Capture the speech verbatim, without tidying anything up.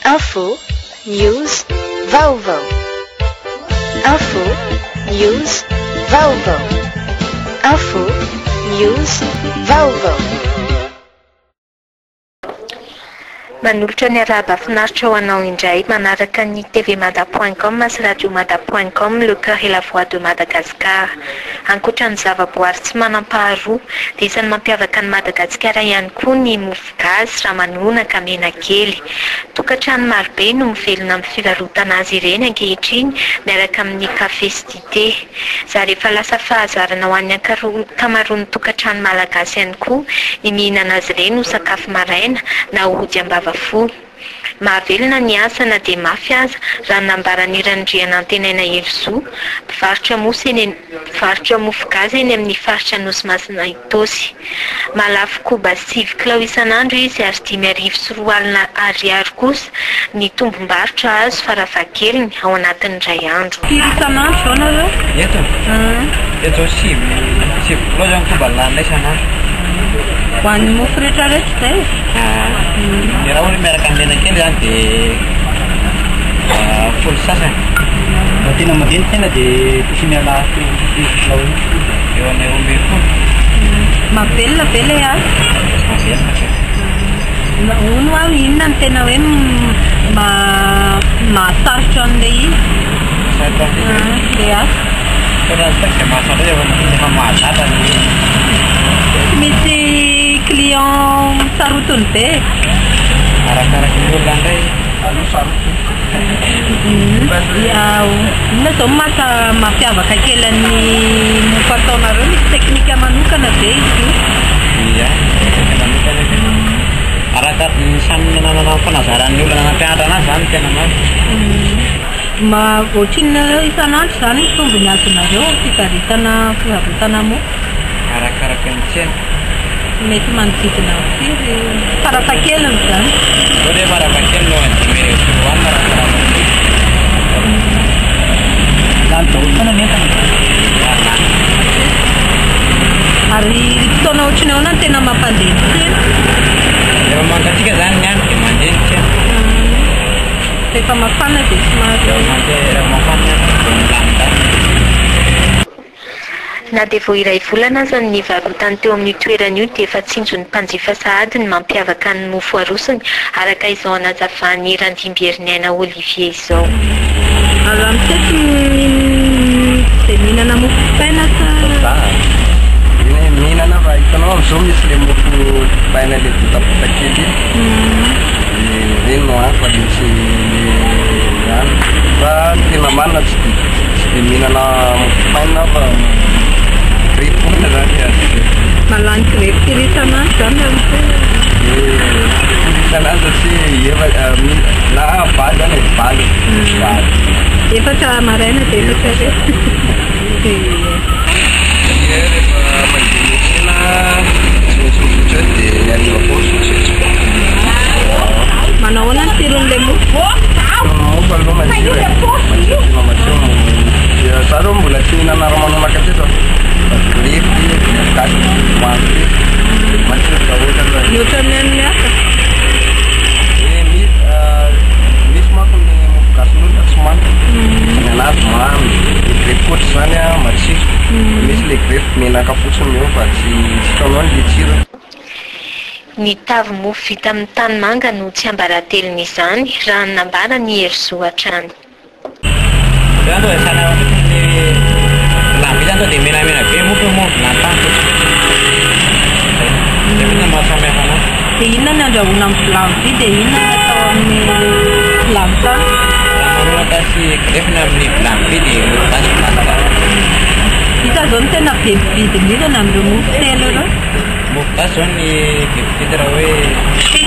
Info, news, vaovao. Info, news, vaovao. Info, news, vaovao. Manolotra ny araba finaritra ho anao indray manaraka ny tvmada point com sy radiomada point com le cœur et la voix de Madagascar. Ankoatra ny zavaboary tsy manam-paharoa dia isany mampiavaka ny Madagasikara ihany koa ny mofo gasy, ramanonaka, menakely. Tokantrano marobe no mivelona amin'ny fivarotana azy ireny ankehitriny miaraka amin'ny café sy dité. Za rehefa lasa fahazarana ho an'ny ankamaroan'ny tokantrano malagasy ihany koa ny mihinana azy ireny ho sakafo maraina na ody ambava fo. Mahavelona ny asana dia mafy aza raha nambarany Randriana Antenaina Helozoa, mpivarotra mofo eny mpivarotra mofo gasy eny amin'ny faritra Nosimasina Itosy. Malafo koba sivy kilao isan'andro izy ary dimy arivo sy roa alina ariary kosa ny tombom-barotra azo farafahakeliny ao anatin'ny iray andro. Isan'andro zao nareo? Eto? Eto sivy sivy kilao zany koba lana isan'andro. Ho an'ny mofo rehetrarehetra zay? Raha hoe miaraka amin'ny menakely zany dia folo sasany. Raha tena madiny tena dia tisy miala kilao eo amin'ny roa ambin'ny folo. Mavelona ve ilay azy? Mavelona. Hono aho inona no tena hoe mahasarotra an'ilay izy? Sarotra an'ilay ilay azy? Tena tsy mahasarotra efa mahazatra ny misy client sarotony be? Arakaraky ny olona indray inona zao maka mampiavaka kely ny mofo ataonareo? Misy teknika manokana be izy io? Ia, teknika manokana arakaraky ny samy nanana fanazaran'ny olona nanampianatra anazy zany tena maro. Ma ohatrinareo isan'andro zany ny tombony azonareo fivarotana fivarotana mofo? Arakaraky ny tsena. Mety manodidina firy farafahakeliny zany? Zao dia farafahakeliny no dimy arivo sy roa alina raha lany daholo foana ny entana. Ary fotoana ohatriny ahoana no tena mampandeha ny tsena? Rehefa mangatsiaka zany ny andro dia mandeha ny tsena. Rehefa mafana dia somary rehefa mafana ny andro dia milamindamy. Na dia vao iray volana aza ny varotany teo amin'ny toerana io dia efa tsinjo ny mpanjifa sahady ny mampiavaka ny mofo arosony araka izao anazavan'ny Randimbierinena Olivier izao. Raha mitety dia mihinana mofo paina sa? Mihinana fa hitanao amin'izao misy ilay mofo paina ilay botabota kely ireny no any fa misy any fa tena marina tsy dia mihinana mofo paina fa grefona zany azy. Malany grefy firy isan'andro zany amin'izay? Isan'andro satria na valo zany e, valo. Efatra maraina dia efatra rehetra. Rehefa mandeha miantsena tsotsotra dia ny ariva koa tsotsotra. Manao ahoana ny tsiron'ilay mofo? Mofo aloha matsiro e. Matsiro tena matsiro. Za zao mbola tsy mihinana ramanonaka teto. Grefy, gasy, hoany matsiro daholo zany. Mihoatra ny an'ny hafa? Misy manko ny mofo gasyn'olona tsy mamy. Ny anazy mamy. Ny grefy koatra zany a matsiro. Misy ilay grefy menaka fotsiny eo fa tsy hitanao ny tsiro. Ny tavy mofo vita amin'ny tanimanga no tsy ambarateliny izany raha nambara ny Helozoa hatrany. Zany zao sana ny lamby zany zao dia menamena be mofo mofo lantany fotsiny. Dia inona mahasamihafa anazy? Dia inona ny andrahoana amin'ny vilany vy dia inona ny atao amin'ny vilany tany? Ramanonaka sy grefy ny amin'ny vilany vy dia mofo gasy vilany tany. Isa zao ny tena be vidiny izany amin'ireo mofo sena ireo? Mofo gasy zao ny be vidiny raha hoe